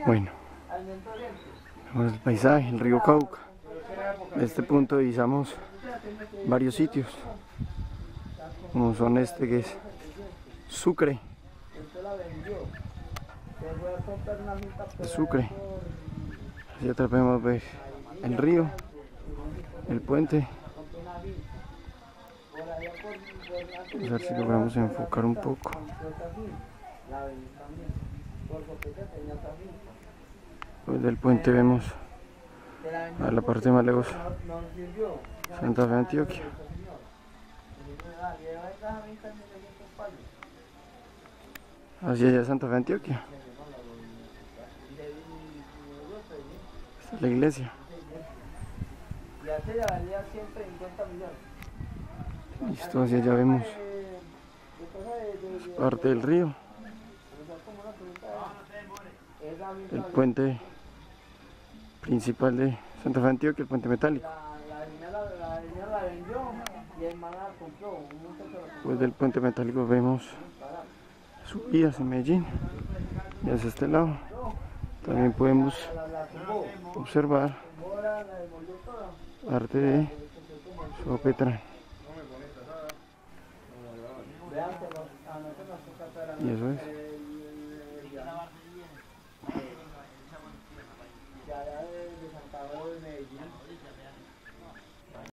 Bueno, vemos el paisaje, el río Cauca. En este punto divisamos varios sitios, como son este que es Sucre. De Sucre. Hacia atrás podemos ver el río, el puente. Vamos a ver si logramos enfocar un poco. Pues del puente vemos a la parte más lejos Santa Fe, Antioquia. Hacia allá Santa Fe, Antioquia. Esta es la iglesia. Listo, hacia allá vemos parte del río, el puente principal de Santa Fe, Antioquia, el puente metálico. Después del puente metálico vemos subidas en Medellín, y hacia este lado también podemos observar parte de Sopetrán. Y eso es.